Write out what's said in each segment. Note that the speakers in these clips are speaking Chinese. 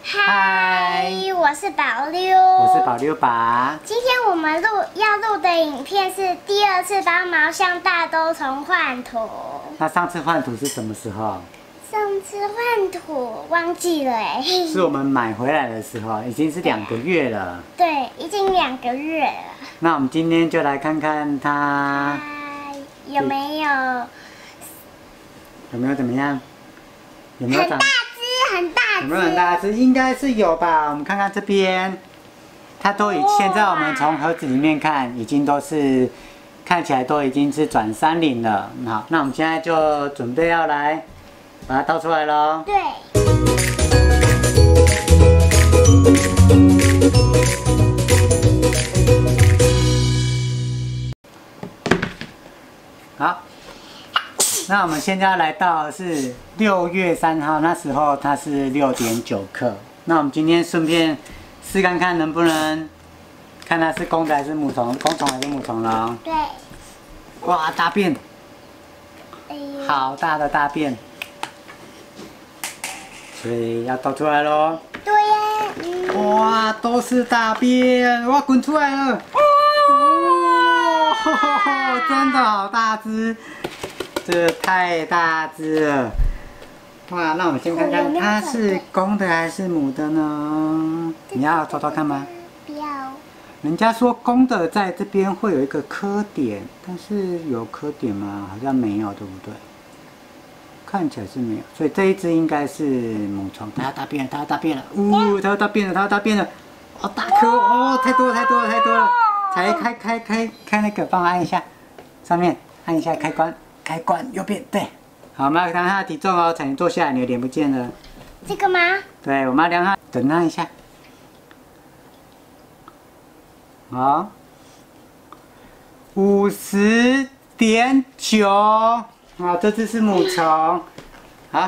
嗨，我是宝溜， 我是宝溜爸。 今天我们要录的影片是第2次帮毛象大兜虫换土。 那上次换土是什么时候？ 上次换土忘记了哎。 是我们买回来的时候，已经是2个月了。 对，已经2个月了。 那我们今天就来看看它有没有怎么样？有没有长？ 很大只， 有没有很大只？应该是有吧。我们看看这边，它都现在我们从盒子里面看，已经都是看起来都已经是转30了。好，那我们现在就准备要来把它倒出来咯。 对。 好。那我们现在来到是6月3号，那时候它是6.9克。那我们今天顺便试看看能不能看它是公的还是母虫，公虫还是母虫了。 对。 哇，大便！好大的大便！所以要倒出来咯。 对呀。 哇，都是大便！哇，滚出来了！哦，真的好大只！这太大只了，哇！那我们先看看它是公的还是母的呢？你要偷偷看吗？ 不要。 人家说公的在这边会有一个磕点，但是有磕点吗？好像没有，对不对？看起来是没有，所以这一只应该是母虫。它要大便了，它要大便了！它要大便了，它要大便了！好大颗哦，太多了，太多了，太多了！才开那个，帮我按一下，上面按一下开关。开关右边，对，好，我们要量它的体重哦，才能坐下来，你的脸不见了。 这个吗？对， 我们要量它，等它一下。好，50.9，好，这只是母虫，好。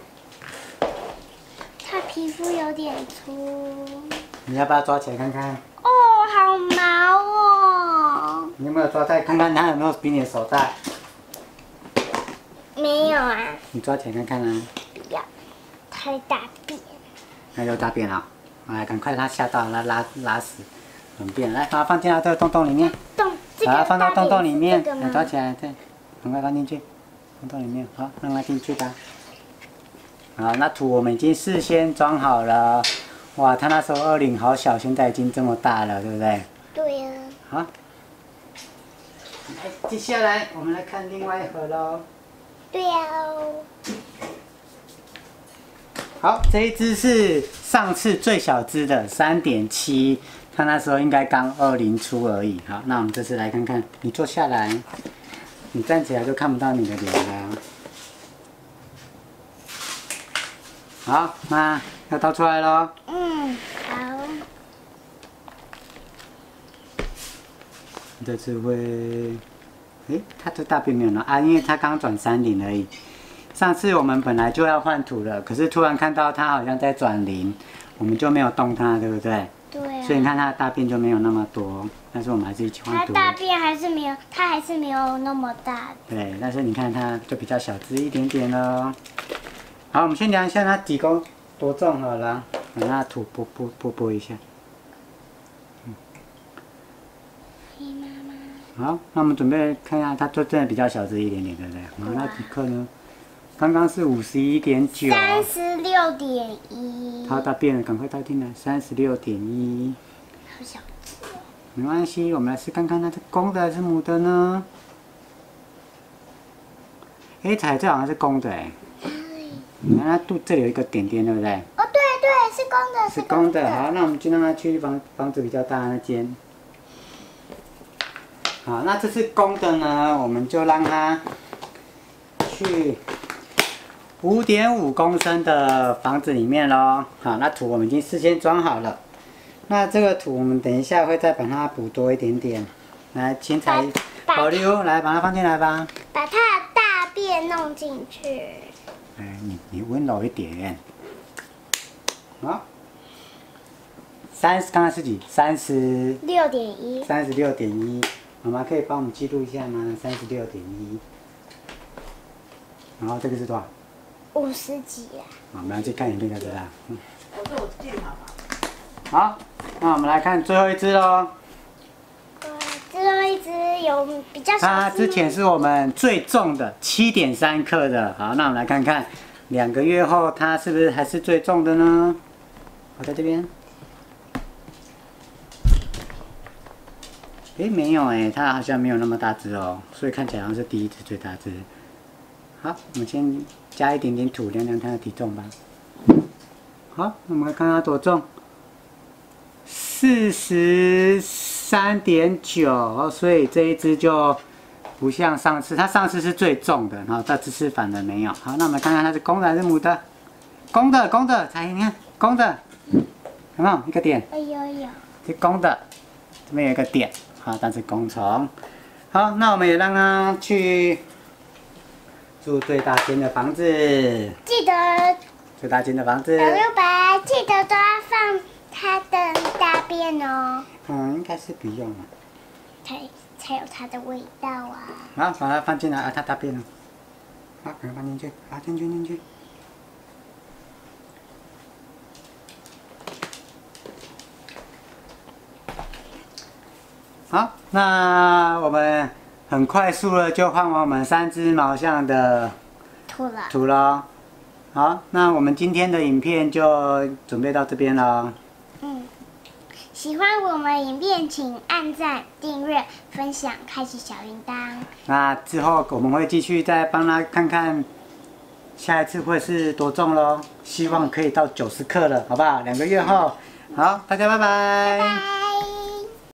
它皮肤有点粗。 你要不要抓起来看看？ 哦，好毛哦。 你有没有抓在看看它有没有比你的手大？ 没有啊。 你抓起来看看啊。 不要，太大便。 那就大便了，来，赶快它吓到，拉屎，很便，来，把它放进到这个洞里面。把它放到洞里面，来抓起来，对，赶快放进去，放洞里面，好，让它进去吧。好，那土我们已经事先装好了。哇，它那时候20好小，现在已经这么大了，对不对？ 对呀。 好，接下来我们来看另外一盒喽。 对呀。 好，这一只是上次最小只的3.7，它那时候应该刚20出而已。好，那我们这次来看看，你坐下来，你站起来就看不到你的脸了。好，那要倒出来咯。 好。 这次会。它的大便没有了啊，因为它刚转30而已。上次我们本来就要换土了，可是突然看到它好像在转0，我们就没有动它，对不对？ 对啊。 所以你看它的大便就没有那么多，但是我们还是一起换土。 它大便还是没有，它还是没有那么大。 对，但是你看它就比较小只一点点了。好，我们先量一下它几公多重好了，把它土拨一下。好，那我们准备看一下，它就真的比较小只一点点，对不对？好，那几克呢？刚刚是51.9。 36.1。 它大便了，赶快倒进来，36.1。 好小只。 没关系，我们来试看看它是公的还是母的呢？彩这好像是公的哎。你看它肚这里有一个点点，对不对？ 哦，对对，是公的， 是公的。好，那我们就让它去房子比较大的那间。好，那这是公的呢，我们就让它去5.5公升的房子里面咯。好，那土我们已经事先装好了。那这个土我们等一下会再把它补多一点点。来，青菜保留，来把它放进来吧。 把它的大便弄进去。 你温柔一点。好。刚刚是几 ？36.1。 36.1。妈妈可以帮我们记录一下吗？36.1。然后这个是多少？ 50几啊。 我们要去看影片就知道。 我这我电好，那我们来看最后一只喽。 最后一只有比较小。 它之前是我们最重的7.3克的。好，那我们来看看2个月后它是不是还是最重的呢？我在这边。没有它好像没有那么大只哦，所以看起来好像是第一只最大只。好，我们先加一点点土，量量它的体重吧。好，我们来看它多重，43.9，所以这一只就不像上次，它上次是最重的，然后这次反而没有。好，那我们看看它是公的还是母的？公的，彩莹，你看公的，有没有一个点？ 有。 是公的，这边有一个点，好，它是公虫。好，那我们也让它去住最大间的房子。 记得最大间的房子。 小六白，记得都要放它的大便哦。 应该是不用了。 才有它的味道啊。 好，把它放进来啊，它大便了。好，赶快放进去，好，进去。好，那我们很快速的就换完我们3只毛象的土了。好，那我们今天的影片就准备到这边了。 喜欢我们影片，请按赞、订阅、分享、开启小铃铛。 那之后我们会继续再帮他看看，下一次会是多重咯，希望可以到90克了，好不好？2个月后，好，大家拜拜。 拜拜。